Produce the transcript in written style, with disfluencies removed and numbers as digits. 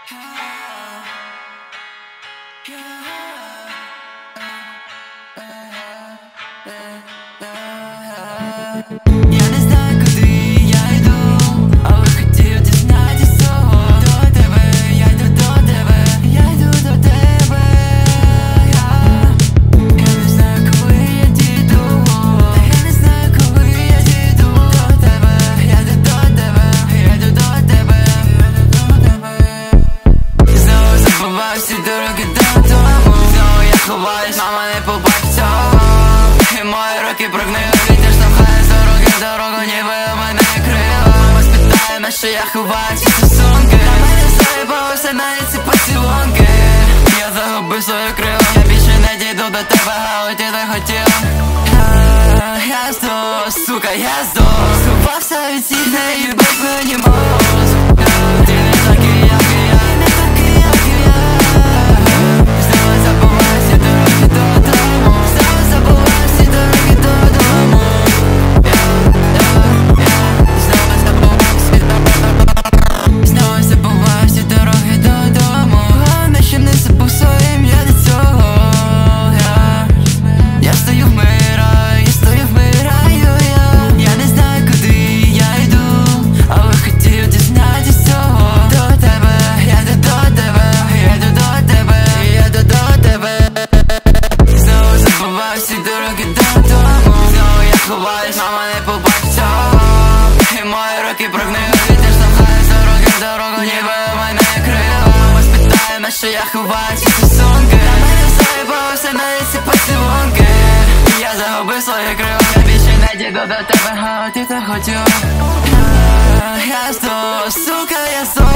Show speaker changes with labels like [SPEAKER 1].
[SPEAKER 1] Я не знаю, куди я йду, але хотів дізнатися до тебе. Я йду до тебе, я йду до тебе. Я не знаю, коли я дійду, я не знаю, коли я дійду до тебе. Я йду до тебе, я йду до тебе, я йду до тебе. Знову забуваю всі дороги додому. Знову я ховаюсь, мама не побачить цього. І мої руки прогнили, вітер штовхає з дороги в дорогу, ніби у мене крила. Мама спитає, на що я ховаю ці стосунки. На мене заїбалося навіть ці поцілунки. Я загубив свої крила, я більше не дійду до тебе, але ти не хотіла. Я здох, сука, я здох. Сховався від всіх, не їбать мені мозок. Ти не такий, як і я, не такий, як і я. Знову забуваю всі дороги додому. Знову забуваю всі дороги додому. Знову забуваю всі дороги додому. Головне, щоб не забув своє ім'я до цього. Я стою, вмираю, я стою, вмираю. Я не знаю, куди я йду, але хотів дізнатися цього. До тебе, я йду до тебе, я йду до тебе, я йду до тебе. Знову забуваю всі дороги додому. Знову я ховаюсь, мама не побачить цього. І мої руки прогнили, вітер штовхає з дороги в дорогу, ніби у мене крила. Мама спитає, на що я ховаю ці стосунки. На мене заїбалося навіть ці поцілунки. Я загубив свої крила, я більше не дійду до тебе, а ти так хотів. Я здох, сука, я здох.